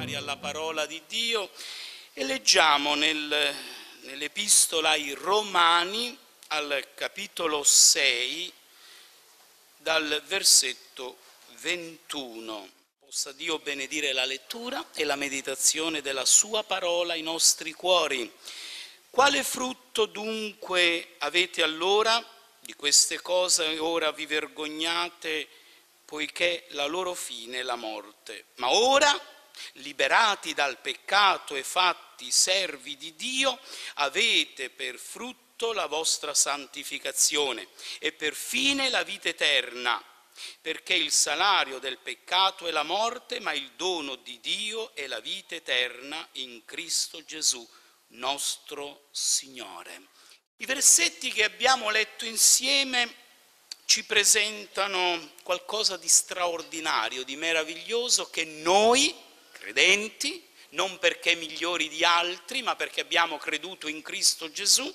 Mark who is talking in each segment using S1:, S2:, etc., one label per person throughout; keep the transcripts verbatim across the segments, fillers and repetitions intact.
S1: chiari alla parola di Dio e leggiamo nel, nell'Epistola ai Romani al capitolo sei dal versetto ventuno. Possa Dio benedire la lettura e la meditazione della sua parola ai nostri cuori. Quale frutto dunque avete allora di queste cose? Ora vi vergognate, poiché la loro fine è la morte. Ma ora, liberati dal peccato e fatti servi di Dio, avete per frutto la vostra santificazione e per fine la vita eterna, perché il salario del peccato è la morte, ma il dono di Dio è la vita eterna in Cristo Gesù, nostro Signore. I versetti che abbiamo letto insieme ci presentano qualcosa di straordinario, di meraviglioso, che noi, credenti, non perché migliori di altri, ma perché abbiamo creduto in Cristo Gesù,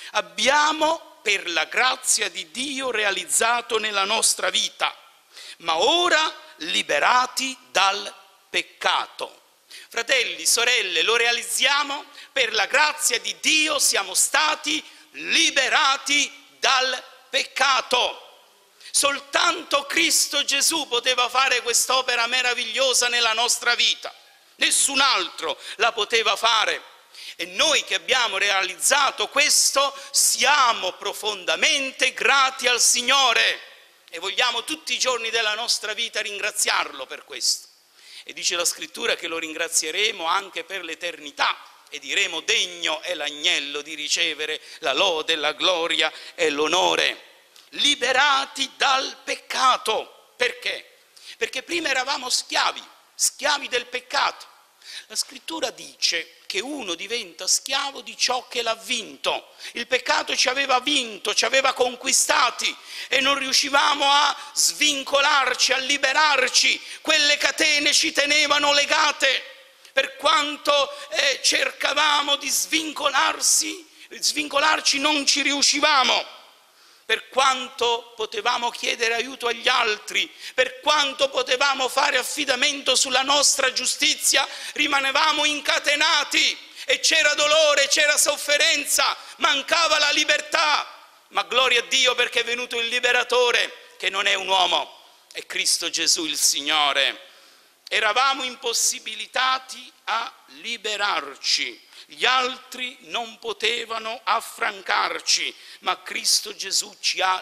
S1: abbiamo per la grazia di Dio realizzato nella nostra vita, ma ora liberati dal peccato. Fratelli, sorelle, lo realizziamo, per la grazia di Dio siamo stati liberati dal peccato. Soltanto Cristo Gesù poteva fare quest'opera meravigliosa nella nostra vita, nessun altro la poteva fare. E noi che abbiamo realizzato questo siamo profondamente grati al Signore e vogliamo tutti i giorni della nostra vita ringraziarlo per questo. E dice la Scrittura che lo ringrazieremo anche per l'eternità e diremo: degno è l'agnello di ricevere la lode, la gloria e l'onore. Liberati dal peccato. Perché? Perché prima eravamo schiavi, schiavi del peccato. La Scrittura dice che uno diventa schiavo di ciò che l'ha vinto. Il peccato ci aveva vinto, ci aveva conquistati e non riuscivamo a svincolarci, a liberarci. Quelle catene ci tenevano legate. Per quanto eh, cercavamo di svincolarsi, svincolarci non ci riuscivamo. Per quanto potevamo chiedere aiuto agli altri, per quanto potevamo fare affidamento sulla nostra giustizia, rimanevamo incatenati e c'era dolore, c'era sofferenza, mancava la libertà. Ma gloria a Dio perché è venuto il liberatore, che non è un uomo, è Cristo Gesù il Signore. Eravamo impossibilitati a liberarci. Gli altri non potevano affrancarci, ma Cristo Gesù ci ha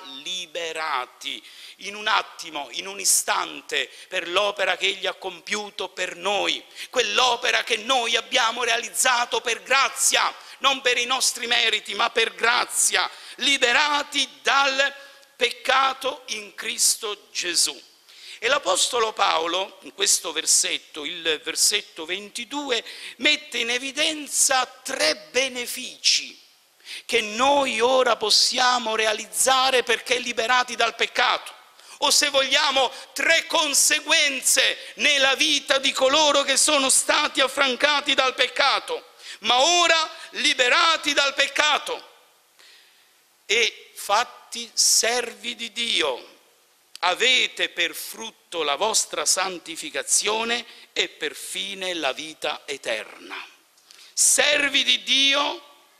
S1: liberati in un attimo, in un istante, per l'opera che Egli ha compiuto per noi, quell'opera che noi abbiamo realizzato per grazia, non per i nostri meriti, ma per grazia, liberati dal peccato in Cristo Gesù. E l'Apostolo Paolo, in questo versetto, il versetto ventidue, mette in evidenza tre benefici che noi ora possiamo realizzare perché liberati dal peccato. O se vogliamo, tre conseguenze nella vita di coloro che sono stati affrancati dal peccato, ma ora liberati dal peccato e fatti servi di Dio. Avete per frutto la vostra santificazione e per fine la vita eterna. Servi di Dio,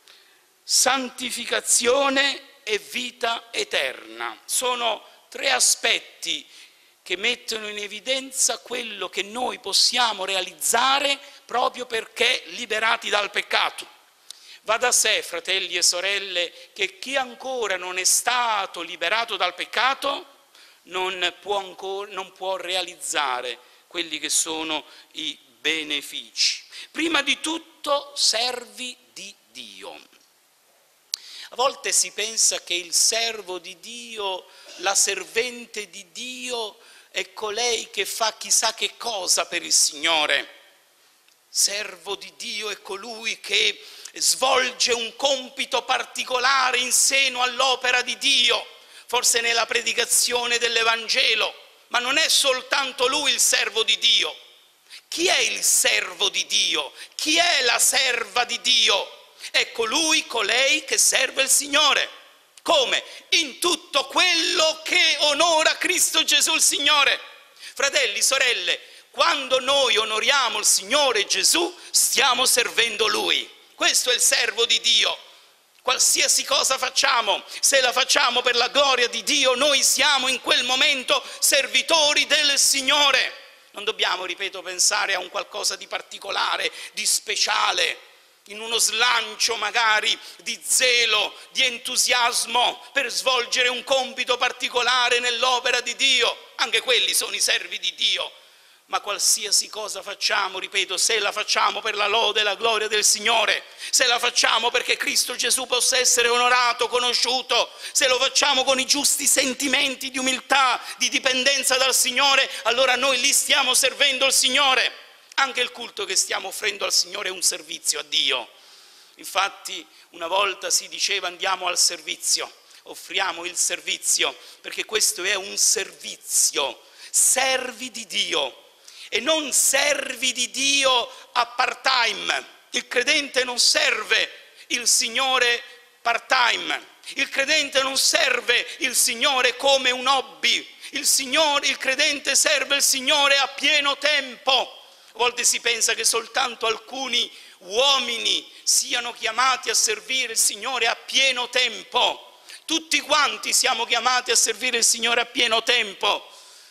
S1: santificazione e vita eterna. Sono tre aspetti che mettono in evidenza quello che noi possiamo realizzare proprio perché liberati dal peccato. Va da sé, fratelli e sorelle, che chi ancora non è stato liberato dal peccato non può, ancora, non può realizzare quelli che sono i benefici. Prima di tutto, servi di Dio. A volte si pensa che il servo di Dio, la servente di Dio, è colei che fa chissà che cosa per il Signore. Servo di Dio è colui che svolge un compito particolare in seno all'opera di Dio, forse nella predicazione dell'Evangelo, ma non è soltanto lui il servo di Dio. Chi è il servo di Dio? Chi è la serva di Dio? È colui, colei che serve il Signore. Come? In tutto quello che onora Cristo Gesù il Signore. Fratelli, sorelle, Quando noi onoriamo il Signore Gesù, stiamo servendo Lui. Questo è il servo di Dio. Qualsiasi cosa facciamo, se la facciamo per la gloria di Dio, noi siamo in quel momento servitori del Signore. Non dobbiamo, ripeto, pensare a un qualcosa di particolare, di speciale, in uno slancio magari di zelo, di entusiasmo per svolgere un compito particolare nell'opera di Dio. Anche quelli sono i servi di Dio. Ma qualsiasi cosa facciamo, ripeto, se la facciamo per la lode e la gloria del Signore, se la facciamo perché Cristo Gesù possa essere onorato, conosciuto, se lo facciamo con i giusti sentimenti di umiltà, di dipendenza dal Signore, allora noi lì stiamo servendo il Signore. Anche il culto che stiamo offrendo al Signore è un servizio a Dio. Infatti una volta si diceva andiamo al servizio, offriamo il servizio, perché questo è un servizio, servi di Dio. E non servi di Dio a part-time. Il credente non serve il Signore part-time. Il credente non serve il Signore come un hobby. Il, Signore, il credente serve il Signore a pieno tempo. A volte si pensa che soltanto alcuni uomini siano chiamati a servire il Signore a pieno tempo. Tutti quanti siamo chiamati a servire il Signore a pieno tempo.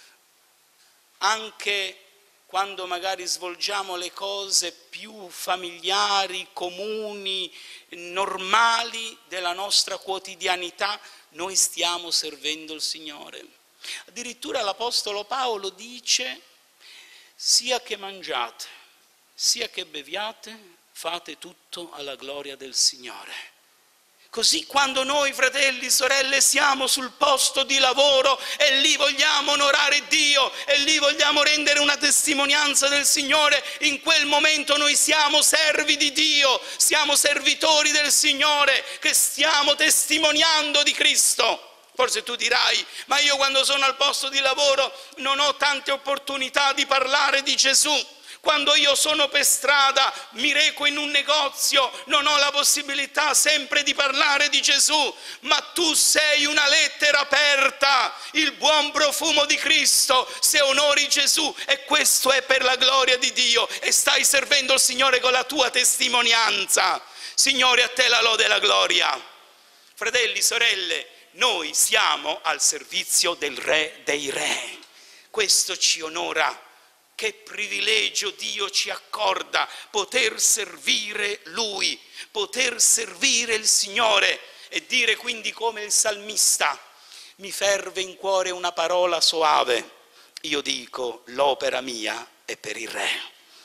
S1: Anche quando magari svolgiamo le cose più familiari, comuni, normali della nostra quotidianità, noi stiamo servendo il Signore. Addirittura l'Apostolo Paolo dice, sia che mangiate, sia che beviate, fate tutto alla gloria del Signore. Così quando noi, fratelli, sorelle, siamo sul posto di lavoro e lì vogliamo onorare Dio e lì vogliamo rendere una testimonianza del Signore, in quel momento noi siamo servi di Dio, siamo servitori del Signore che stiamo testimoniando di Cristo. Forse tu dirai, ma io quando sono al posto di lavoro non ho tante opportunità di parlare di Gesù. Quando io sono per strada, mi reco in un negozio, non ho la possibilità sempre di parlare di Gesù, ma tu sei una lettera aperta, il buon profumo di Cristo, se onori Gesù, e questo è per la gloria di Dio, e stai servendo il Signore con la tua testimonianza. Signore, a te la lode e la gloria. Fratelli, sorelle, noi siamo al servizio del Re dei Re. Questo ci onora. Che privilegio Dio ci accorda, poter servire Lui, poter servire il Signore e dire quindi come il salmista, mi ferve in cuore una parola soave, io dico l'opera mia è per il Re.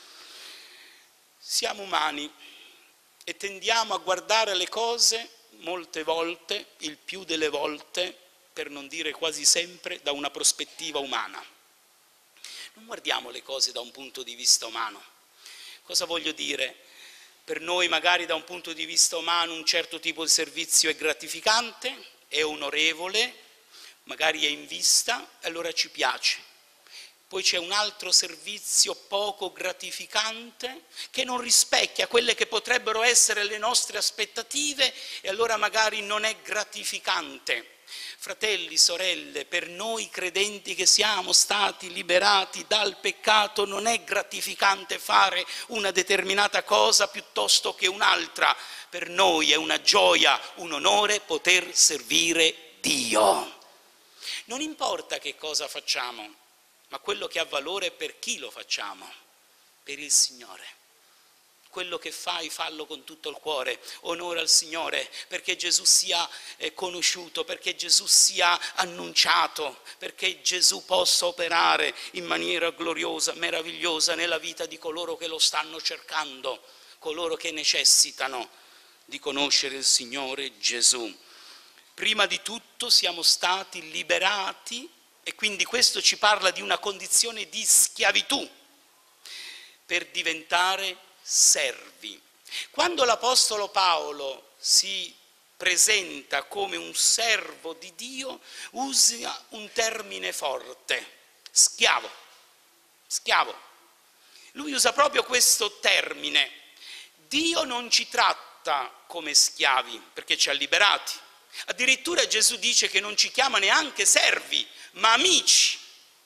S1: Siamo umani e tendiamo a guardare le cose molte volte, il più delle volte, per non dire quasi sempre, da una prospettiva umana. Non guardiamo le cose da un punto di vista umano. Cosa voglio dire? Per noi magari da un punto di vista umano un certo tipo di servizio è gratificante, è onorevole, magari è in vista, e allora ci piace. Poi c'è un altro servizio poco gratificante che non rispecchia quelle che potrebbero essere le nostre aspettative e allora magari non è gratificante. Fratelli, sorelle, per noi credenti che siamo stati liberati dal peccato non è gratificante fare una determinata cosa piuttosto che un'altra. Per noi è una gioia, un onore poter servire Dio. Non importa che cosa facciamo, ma quello che ha valore è per chi lo facciamo, per il Signore. Quello che fai, fallo con tutto il cuore, onora il Signore, perché Gesù sia conosciuto, perché Gesù sia annunciato, perché Gesù possa operare in maniera gloriosa, meravigliosa nella vita di coloro che lo stanno cercando, coloro che necessitano di conoscere il Signore Gesù. Prima di tutto siamo stati liberati e quindi questo ci parla di una condizione di schiavitù per diventare servi. Quando l'Apostolo Paolo si presenta come un servo di Dio, usa un termine forte, schiavo, schiavo. Lui usa proprio questo termine. Dio non ci tratta come schiavi perché ci ha liberati. Addirittura Gesù dice che non ci chiama neanche servi, ma amici.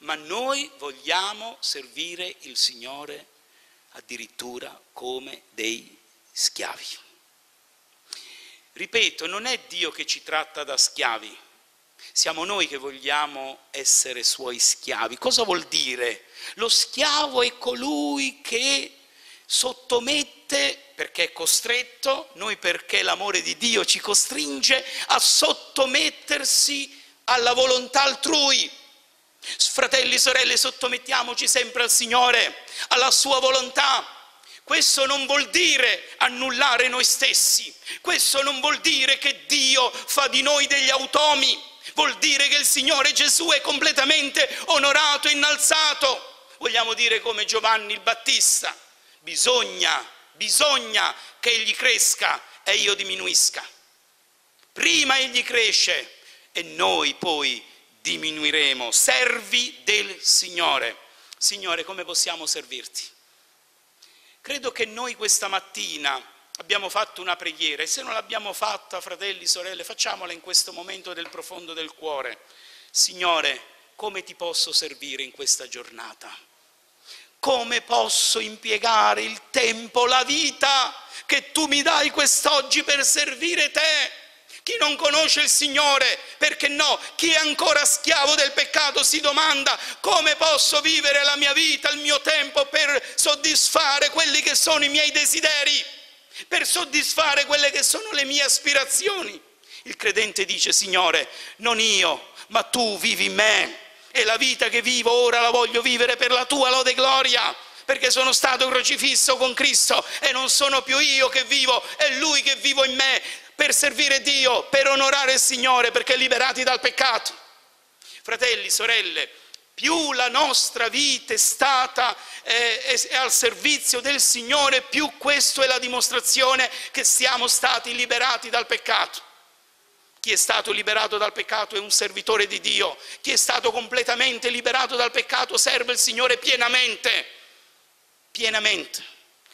S1: ma noi vogliamo servire il Signore addirittura come dei schiavi. Ripeto, non è Dio che ci tratta da schiavi, siamo noi che vogliamo essere Suoi schiavi. Cosa vuol dire? Lo schiavo è colui che sottomette perché è costretto, noi perché l'amore di Dio ci costringe a sottomettersi alla volontà altrui. Fratelli e sorelle, sottomettiamoci sempre al Signore, alla Sua volontà. Questo non vuol dire annullare noi stessi, questo non vuol dire che Dio fa di noi degli automi, vuol dire che il Signore Gesù è completamente onorato e innalzato. Vogliamo dire come Giovanni il Battista, bisogna, bisogna che Egli cresca e io diminuisca. Prima Egli cresce e noi poi diminuiremo, servi del Signore. Signore, come possiamo servirti? Credo che noi questa mattina abbiamo fatto una preghiera e se non l'abbiamo fatta, fratelli, sorelle, facciamola in questo momento del profondo del cuore. Signore, come ti posso servire in questa giornata? Come posso impiegare il tempo, la vita che tu mi dai quest'oggi per servire te? Chi non conosce il Signore, perché no, chi è ancora schiavo del peccato si domanda come posso vivere la mia vita, il mio tempo per soddisfare quelli che sono i miei desideri, per soddisfare quelle che sono le mie aspirazioni. Il credente dice: Signore, non io, ma tu vivi in me e la vita che vivo ora la voglio vivere per la tua lode e gloria, perché sono stato crocifisso con Cristo e non sono più io che vivo, è Lui che vivo in me, per servire Dio, per onorare il Signore, perché liberati dal peccato. Fratelli, sorelle, più la nostra vita è stata eh, è al servizio del Signore, più questo è la dimostrazione che siamo stati liberati dal peccato. Chi è stato liberato dal peccato è un servitore di Dio. Chi è stato completamente liberato dal peccato serve il Signore pienamente, pienamente.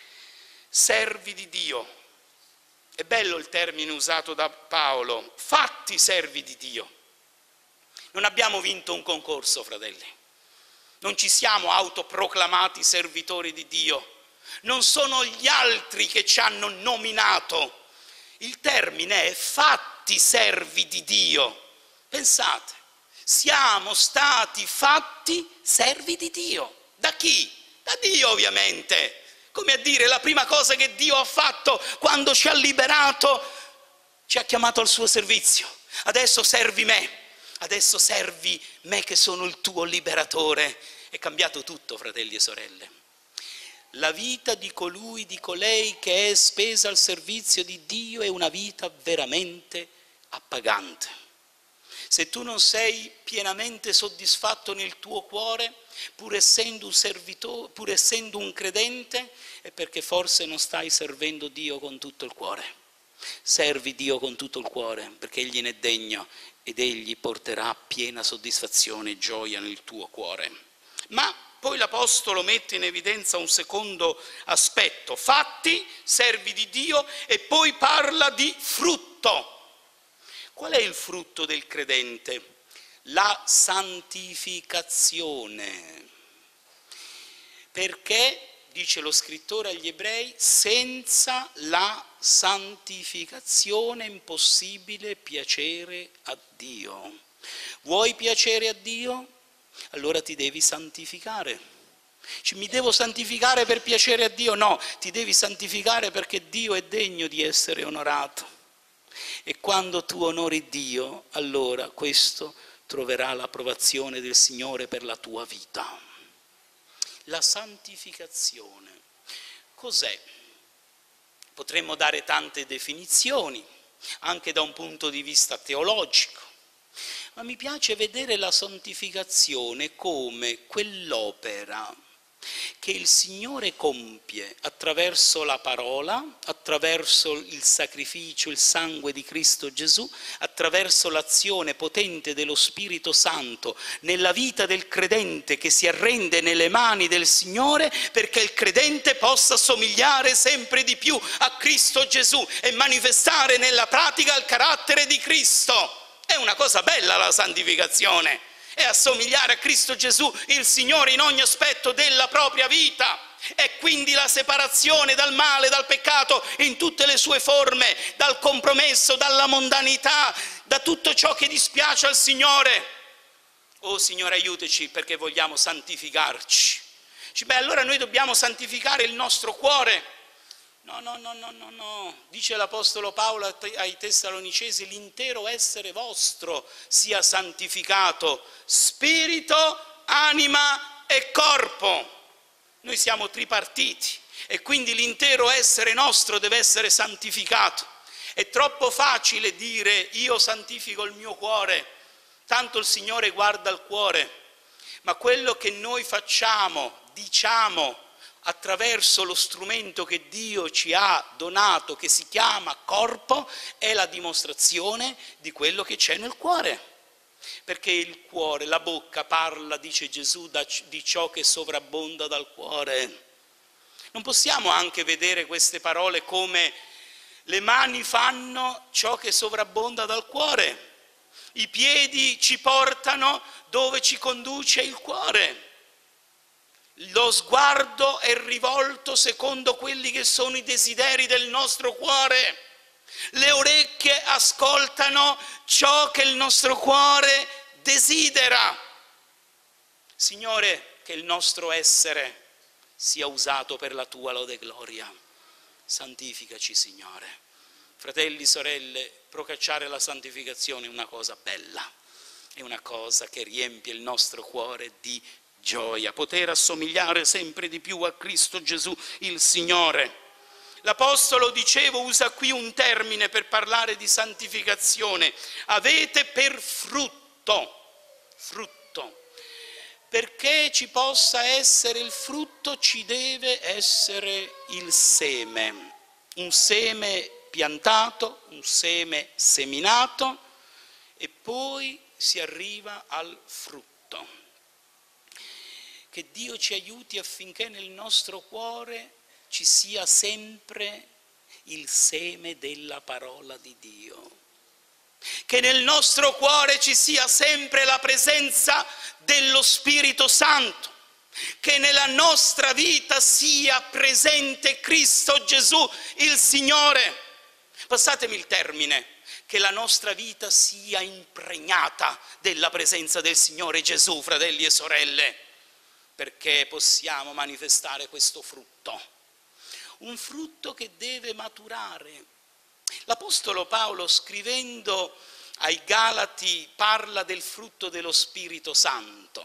S1: Servi di Dio. È bello il termine usato da Paolo, fatti servi di Dio. Non abbiamo vinto un concorso, fratelli. Non ci siamo autoproclamati servitori di Dio. Non sono gli altri che ci hanno nominato. Il termine è fatti servi di Dio. Pensate, siamo stati fatti servi di Dio. Da chi? Da Dio, ovviamente. Come a dire, la prima cosa che Dio ha fatto quando ci ha liberato, ci ha chiamato al suo servizio. Adesso servi me, adesso servi me che sono il tuo liberatore. È cambiato tutto, fratelli e sorelle. La vita di colui, di colei che è spesa al servizio di Dio è una vita veramente appagante. Se tu non sei pienamente soddisfatto nel tuo cuore, pur essendo un servitore, pur essendo un credente, è perché forse non stai servendo Dio con tutto il cuore. Servi Dio con tutto il cuore, perché Egli ne è degno ed Egli porterà piena soddisfazione e gioia nel tuo cuore. Ma poi l'Apostolo mette in evidenza un secondo aspetto: fatti, servi di Dio, e poi parla di frutto. Qual è il frutto del credente? La santificazione. Perché, dice lo scrittore agli Ebrei, senza la santificazione è impossibile piacere a Dio. Vuoi piacere a Dio? Allora ti devi santificare. Mi devo santificare per piacere a Dio? No, ti devi santificare perché Dio è degno di essere onorato. E quando tu onori Dio, allora questo troverà l'approvazione del Signore per la tua vita. La santificazione. Cos'è? Potremmo dare tante definizioni, anche da un punto di vista teologico, ma mi piace vedere la santificazione come quell'opera che il Signore compie attraverso la parola, attraverso il sacrificio, il sangue di Cristo Gesù, attraverso l'azione potente dello Spirito Santo nella vita del credente che si arrende nelle mani del Signore, perché il credente possa somigliare sempre di più a Cristo Gesù e manifestare nella pratica il carattere di Cristo. È una cosa bella la santificazione. è assomigliare a Cristo Gesù, il Signore, in ogni aspetto della propria vita. E quindi la separazione dal male, dal peccato, in tutte le sue forme, dal compromesso, dalla mondanità, da tutto ciò che dispiace al Signore. Oh Signore, aiutaci, perché vogliamo santificarci. Dice, beh, allora noi dobbiamo santificare il nostro cuore. No, no, no, no, no, no. Dice l'Apostolo Paolo ai Tessalonicesi, l'intero essere vostro sia santificato, spirito, anima e corpo. Noi siamo tripartiti e quindi l'intero essere nostro deve essere santificato. È troppo facile dire io santifico il mio cuore, tanto il Signore guarda il cuore, ma quello che noi facciamo, diciamo, attraverso lo strumento che Dio ci ha donato, che si chiama corpo, è la dimostrazione di quello che c'è nel cuore. Perché il cuore, la bocca parla, dice Gesù, di ciò che sovrabbonda dal cuore. Non possiamo anche vedere queste parole come le mani fanno ciò che sovrabbonda dal cuore, i piedi ci portano dove ci conduce il cuore. Lo sguardo è rivolto secondo quelli che sono i desideri del nostro cuore. Le orecchie ascoltano ciò che il nostro cuore desidera. Signore, che il nostro essere sia usato per la tua lode e gloria. Santificaci, Signore. Fratelli, sorelle, procacciare la santificazione è una cosa bella, è una cosa che riempie il nostro cuore di gioia, poter assomigliare sempre di più a Cristo Gesù, il Signore. L'Apostolo, dicevo, usa qui un termine per parlare di santificazione. Avete per frutto, frutto. Perché ci possa essere il frutto ci deve essere il seme, un seme piantato, un seme seminato e poi si arriva al frutto. Che Dio ci aiuti affinché nel nostro cuore ci sia sempre il seme della parola di Dio. Che nel nostro cuore ci sia sempre la presenza dello Spirito Santo. Che nella nostra vita sia presente Cristo Gesù, il Signore. Passatemi il termine, che la nostra vita sia impregnata della presenza del Signore Gesù, fratelli e sorelle, perché possiamo manifestare questo frutto. Un frutto che deve maturare. L'Apostolo Paolo, scrivendo ai Galati, parla del frutto dello Spirito Santo.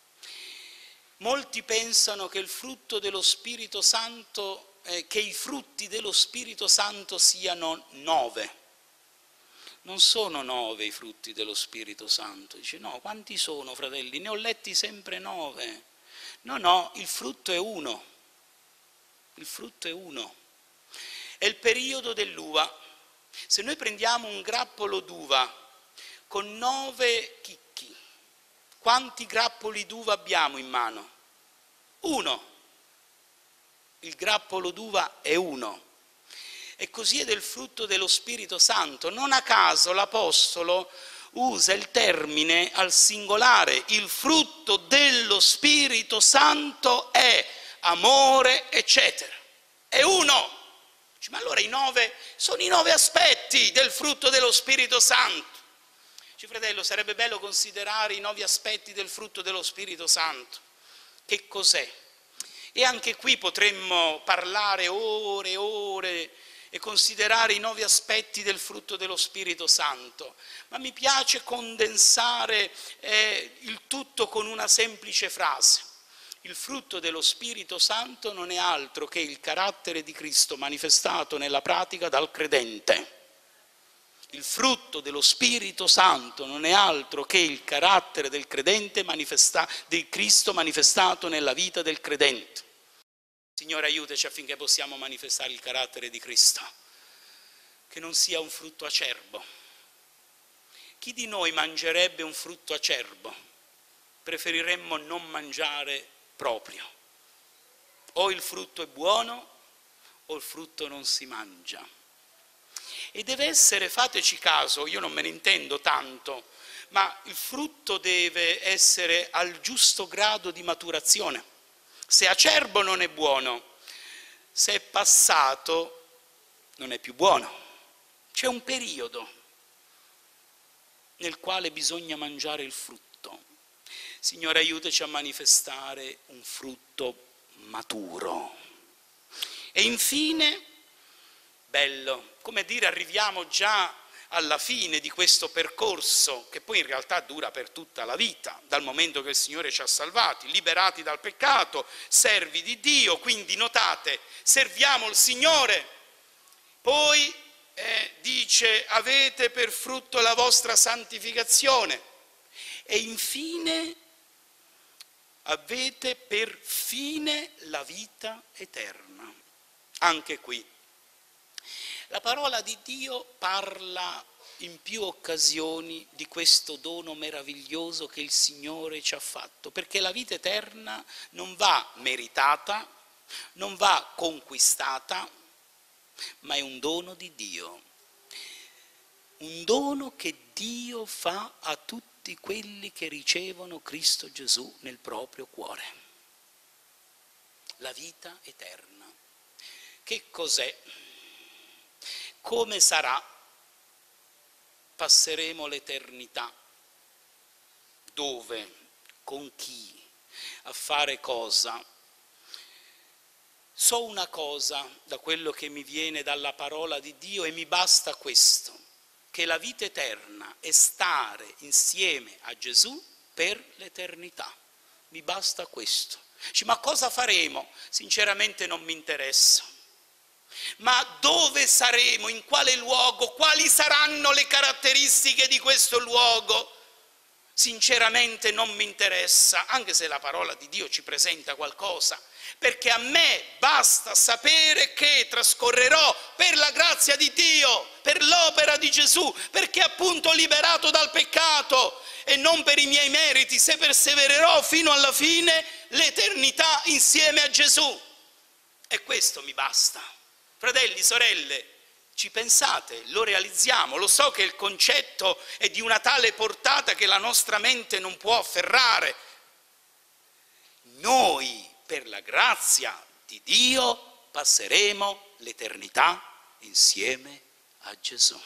S1: Molti pensano che il frutto dello Spirito Santo, eh, che i frutti dello Spirito Santo siano nove. Non sono nove i frutti dello Spirito Santo. Dice, no, quanti sono, fratelli? Ne ho letti sempre nove. No, no, il frutto è uno. Il frutto è uno. È il periodo dell'uva. Se noi prendiamo un grappolo d'uva con nove chicchi, quanti grappoli d'uva abbiamo in mano? Uno. Il grappolo d'uva è uno. E così è del frutto dello Spirito Santo. Non a caso l'Apostolo usa il termine al singolare. Il frutto dello Spirito Santo è amore, eccetera. È uno. Ma allora i nove sono i nove aspetti del frutto dello Spirito Santo. Dice, fratello, sarebbe bello considerare i nove aspetti del frutto dello Spirito Santo. Che cos'è? E anche qui potremmo parlare ore e ore e considerare i nove aspetti del frutto dello Spirito Santo. Ma mi piace condensare eh, il tutto con una semplice frase. Il frutto dello Spirito Santo non è altro che il carattere di Cristo manifestato nella pratica dal credente. Il frutto dello Spirito Santo non è altro che il carattere del credente manifesta- di Cristo manifestato nella vita del credente. Signore, aiutaci affinché possiamo manifestare il carattere di Cristo, che non sia un frutto acerbo. Chi di noi mangerebbe un frutto acerbo? Preferiremmo non mangiare proprio. O il frutto è buono o il frutto non si mangia. E deve essere, fateci caso, io non me ne intendo tanto, ma il frutto deve essere al giusto grado di maturazione. Se è acerbo non è buono, se è passato non è più buono. C'è un periodo nel quale bisogna mangiare il frutto. Signore, aiutaci a manifestare un frutto maturo. E infine, bello, come dire, arriviamo già alla fine di questo percorso, che poi in realtà dura per tutta la vita, dal momento che il Signore ci ha salvati, liberati dal peccato, servi di Dio, quindi notate, serviamo il Signore, poi eh, dice avete per frutto la vostra santificazione e infine avete per fine la vita eterna. Anche qui la parola di Dio parla in più occasioni di questo dono meraviglioso che il Signore ci ha fatto, perché la vita eterna non va meritata, non va conquistata, ma è un dono di Dio, un dono che Dio fa a tutti quelli che ricevono Cristo Gesù nel proprio cuore. La vita eterna. Che cos'è? Come sarà? Passeremo l'eternità. Dove? Con chi? A fare cosa? So una cosa da quello che mi viene dalla parola di Dio e mi basta questo, che la vita eterna è stare insieme a Gesù per l'eternità. Mi basta questo. Dici, ma cosa faremo? Sinceramente non mi interessa. Ma dove saremo? In quale luogo? Quali saranno le caratteristiche di questo luogo? Sinceramente non mi interessa, anche se la parola di Dio ci presenta qualcosa, perché a me basta sapere che trascorrerò per la grazia di Dio, per l'opera di Gesù, perché appunto liberato dal peccato e non per i miei meriti, se persevererò fino alla fine, l'eternità insieme a Gesù. E questo mi basta. Fratelli, sorelle, ci pensate, lo realizziamo, lo so che il concetto è di una tale portata che la nostra mente non può afferrare. Noi, per la grazia di Dio, passeremo l'eternità insieme a Gesù.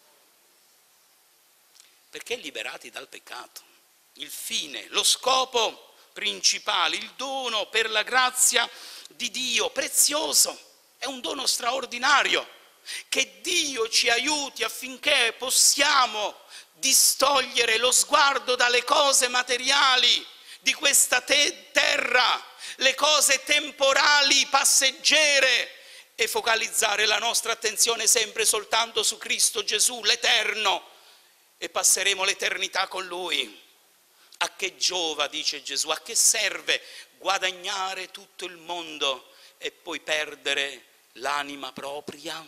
S1: Perché liberati dal peccato? Il fine, lo scopo principale, il dono per la grazia di Dio, prezioso, è un dono straordinario. Che Dio ci aiuti affinché possiamo distogliere lo sguardo dalle cose materiali di questa te- terra, le cose temporali, passeggere, e focalizzare la nostra attenzione sempre soltanto su Cristo Gesù, l'Eterno, e passeremo l'eternità con Lui. A che giova, dice Gesù, a che serve guadagnare tutto il mondo e poi perdere l'anima propria?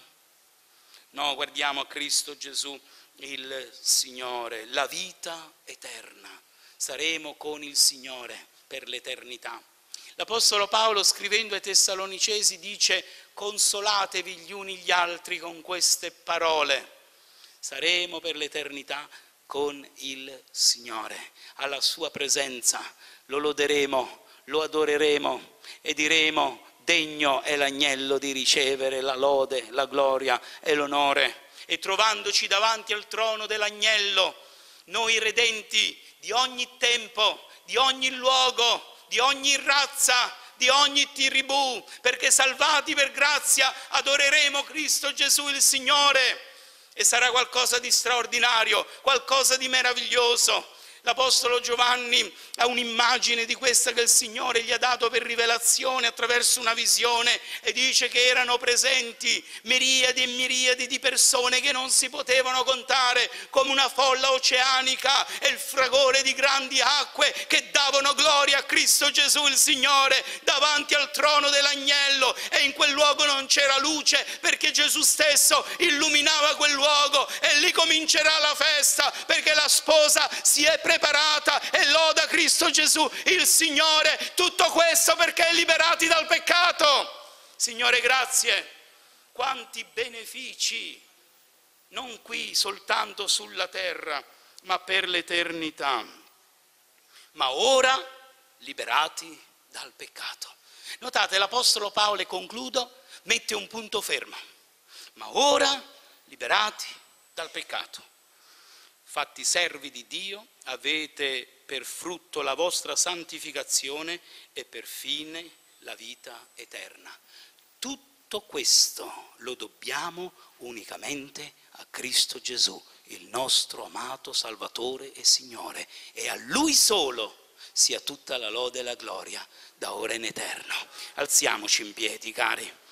S1: No, guardiamo a Cristo Gesù, il Signore, la vita eterna. Saremo con il Signore per l'eternità. L'Apostolo Paolo, scrivendo ai Tessalonicesi, dice: consolatevi gli uni gli altri con queste parole. Saremo per l'eternità con il Signore. Alla sua presenza lo loderemo, lo adoreremo e diremo: degno è l'agnello di ricevere la lode, la gloria e l'onore. E trovandoci davanti al trono dell'agnello, noi redenti di ogni tempo, di ogni luogo, di ogni razza, di ogni tribù, perché salvati per grazia adoreremo Cristo Gesù il Signore, e sarà qualcosa di straordinario, qualcosa di meraviglioso. L'Apostolo Giovanni ha un'immagine di questa che il Signore gli ha dato per rivelazione attraverso una visione, e dice che erano presenti miriadi e miriadi di persone che non si potevano contare, come una folla oceanica, e il fragore di grandi acque che davano gloria a Cristo Gesù il Signore davanti al trono dell'agnello. E in quel luogo non c'era luce, perché Gesù stesso illuminava quel luogo, e lì comincerà la festa, perché la sposa si è preparata preparata, e loda Cristo Gesù il Signore. Tutto questo perché liberati dal peccato. Signore, grazie. Quanti benefici, non qui soltanto sulla terra, ma per l'eternità. Ma ora liberati dal peccato. Notate, l'Apostolo Paolo, e concludo, mette un punto fermo. Ma ora liberati dal peccato, fatti servi di Dio, avete per frutto la vostra santificazione e per fine la vita eterna. Tutto questo lo dobbiamo unicamente a Cristo Gesù, il nostro amato Salvatore e Signore, e a Lui solo sia tutta la lode e la gloria da ora in eterno. Alziamoci in piedi, cari.